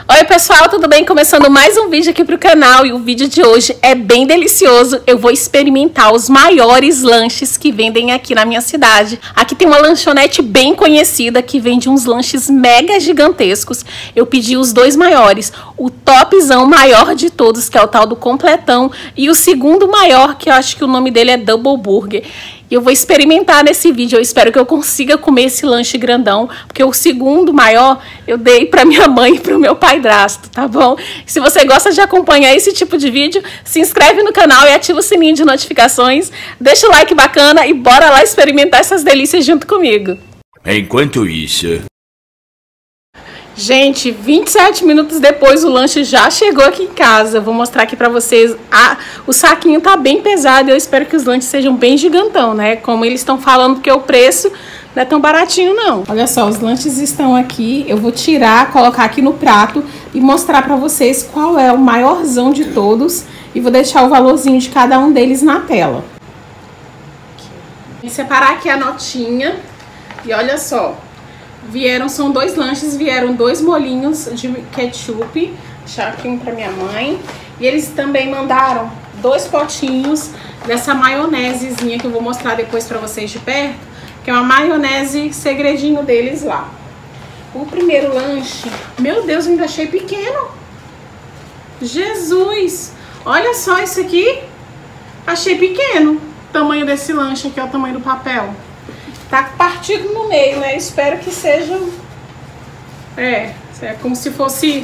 Oi pessoal, tudo bem? Começando mais um vídeo aqui pro canal e o vídeo de hoje é bem delicioso. Eu vou experimentar os maiores lanches que vendem aqui na minha cidade. Aqui tem uma lanchonete bem conhecida que vende uns lanches mega gigantescos. Eu pedi os dois maiores, o topzão maior de todos, que é o tal do completão, e o segundo maior, que eu acho que o nome dele é Double Burger. E eu vou experimentar nesse vídeo, eu espero que eu consiga comer esse lanche grandão, porque o segundo maior eu dei pra minha mãe e pro meu padrasto, tá bom? Se você gosta de acompanhar esse tipo de vídeo, se inscreve no canal e ativa o sininho de notificações, deixa o like bacana e bora lá experimentar essas delícias junto comigo. Enquanto isso... Gente, 27 minutos depois o lanche já chegou aqui em casa. Eu vou mostrar aqui pra vocês. O saquinho tá bem pesado e eu espero que os lanches sejam bem gigantão, né? Como eles estão falando, porque o preço não é tão baratinho, não. Olha só, os lanches estão aqui. Eu vou tirar, colocar aqui no prato e mostrar pra vocês qual é o maiorzão de todos. E vou deixar o valorzinho de cada um deles na tela. Vou separar aqui a notinha. E olha só. São dois lanches, vieram dois molinhos de ketchup, deixar aqui um pra minha mãe. E eles também mandaram dois potinhos dessa maionesezinha que eu vou mostrar depois pra vocês de perto, que é uma maionese segredinho deles lá. O primeiro lanche, meu Deus, eu ainda achei pequeno. Jesus, olha só isso aqui, achei pequeno. O tamanho desse lanche aqui é o tamanho do papel. Tá partido no meio, né? Espero que seja... É como se fosse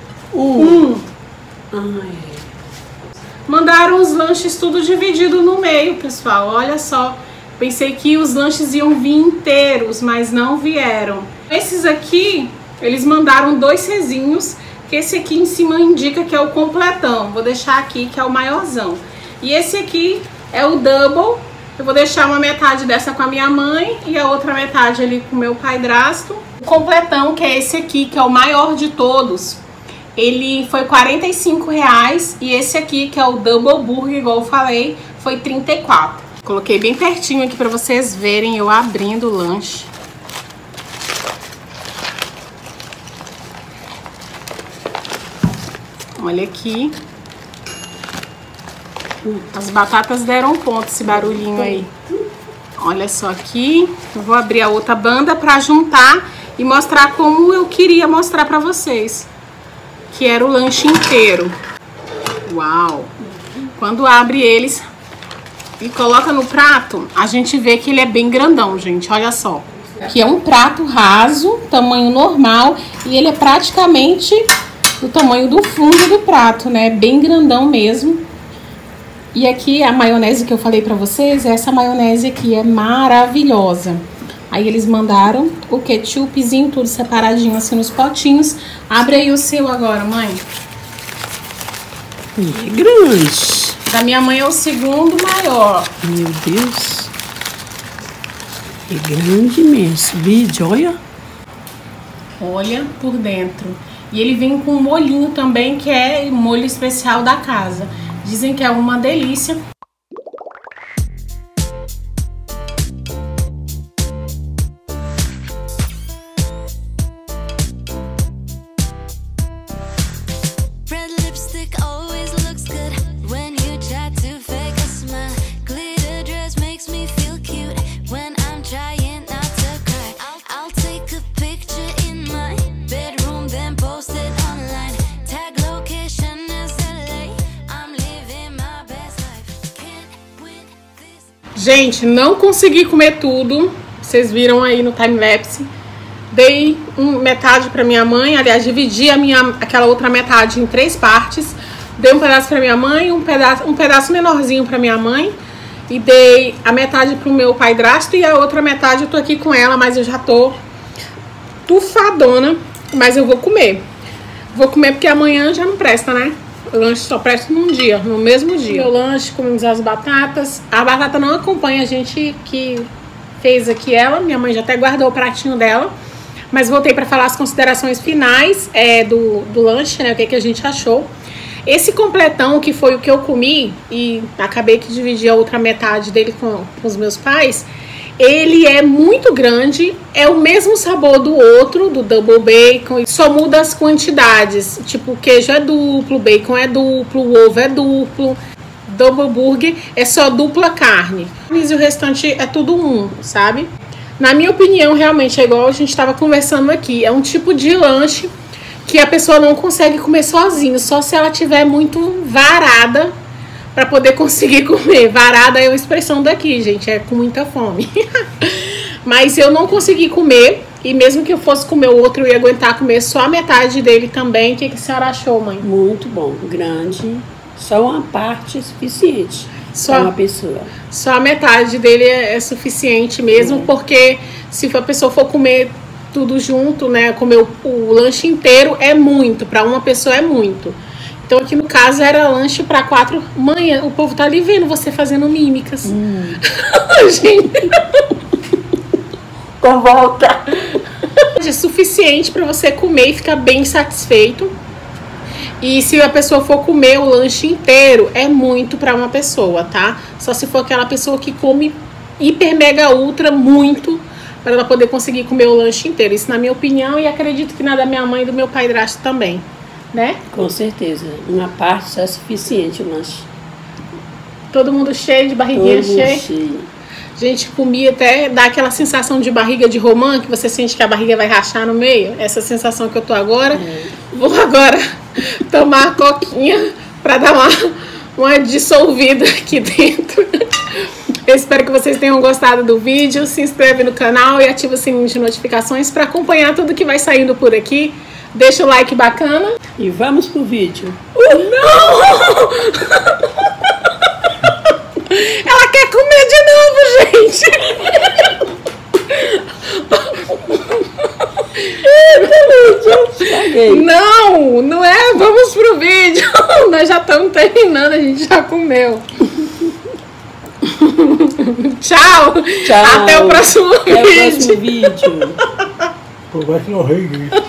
Ai. Mandaram os lanches tudo dividido no meio, pessoal. Olha só. Pensei que os lanches iam vir inteiros, mas não vieram. Esses aqui, eles mandaram dois rezinhos, que esse aqui em cima indica que é o completão. Vou deixar aqui, que é o maiorzão. E esse aqui é o double. Eu vou deixar uma metade dessa com a minha mãe e a outra metade ali com o meu padrasto. O completão, que é esse aqui, que é o maior de todos, ele foi R$45 e esse aqui, que é o Double Burger, igual eu falei, foi R$34. Coloquei bem pertinho aqui pra vocês verem eu abrindo o lanche. Olha aqui. As batatas deram ponto, esse barulhinho aí. Olha só aqui. Eu vou abrir a outra banda pra juntar e mostrar como eu queria mostrar pra vocês. Que era o lanche inteiro. Uau! Quando abre eles e coloca no prato, a gente vê que ele é bem grandão, gente. Olha só. Aqui é um prato raso, tamanho normal. E ele é praticamente do tamanho do fundo do prato, né? Bem grandão mesmo. E aqui a maionese que eu falei pra vocês, essa maionese aqui é maravilhosa. Aí eles mandaram o ketchupzinho, tudo separadinho assim nos potinhos. Abre aí o seu agora, mãe. É grande. Da minha mãe é o segundo maior. Meu Deus. É grande mesmo. Vídeo, olha. Olha por dentro. E ele vem com um molhinho também, que é molho especial da casa. Dizem que é uma delícia. Gente, não consegui comer tudo. Vocês viram aí no time-lapse. Dei metade pra minha mãe. Aliás, dividi aquela outra metade em 3 partes. Dei um pedaço pra minha mãe, um pedaço menorzinho pra minha mãe. E dei a metade pro meu padrasto. E a outra metade eu tô aqui com ela, mas eu já tô tufadona. Mas eu vou comer. Vou comer porque amanhã já não presta, né? O lanche só presta num dia, no mesmo dia. Meu lanche, comemos as batatas. A batata não acompanha a gente que fez aqui ela. Minha mãe já até guardou o pratinho dela. Mas voltei para falar as considerações finais do lanche, né? O que a gente achou. Esse completão, que foi o que eu comi, e acabei que dividi a outra metade dele com os meus pais, Ele é muito grande, é o mesmo sabor do outro, do Double Bacon, só muda as quantidades. Tipo, o queijo é duplo, o bacon é duplo, o ovo é duplo. Double Burger é só dupla carne. E o restante é tudo um, sabe? Na minha opinião, realmente, é igual a gente estava conversando aqui. É um tipo de lanche que a pessoa não consegue comer sozinha, só se ela tiver muito varada para poder conseguir comer. Varada é uma expressão daqui, gente, é com muita fome. Mas eu não consegui comer, e mesmo que eu fosse comer o outro, eu ia aguentar comer só a metade dele também. O que a senhora achou, mãe? Muito bom, grande, só uma parte suficiente para uma pessoa. Só a metade dele é suficiente mesmo, porque se a pessoa for comer tudo junto, né, comer o lanche inteiro, é muito, para uma pessoa é muito. Então aqui no caso era lanche para 4. Mãe, o povo tá ali vendo você fazendo mímicas. Gente. Com volta. É suficiente para você comer e ficar bem satisfeito. E se a pessoa for comer o lanche inteiro, é muito para uma pessoa, tá? Só se for aquela pessoa que come hiper, mega, ultra, muito, para ela poder conseguir comer o lanche inteiro. Isso na minha opinião, e acredito que na da minha mãe e do meu padrasto também, né? Com certeza, uma parte só é suficiente o lanche. Todo mundo cheio, de barriguinha cheia. Gente, comia até, dá aquela sensação de barriga de romã, que você sente que a barriga vai rachar no meio. Essa sensação que eu tô agora. Vou agora tomar a coquinha para dar uma dissolvida aqui dentro. Eu espero que vocês tenham gostado do vídeo. Se inscreve no canal e ativa o sininho de notificações para acompanhar tudo que vai saindo por aqui. Deixa o like bacana. E vamos pro vídeo. Não! Ela quer comer de novo, gente! Não, não é. Vamos pro vídeo. Nós já estamos terminando, a gente já comeu. Tchau. Tchau. Até o próximo vídeo. Até o próximo vídeo.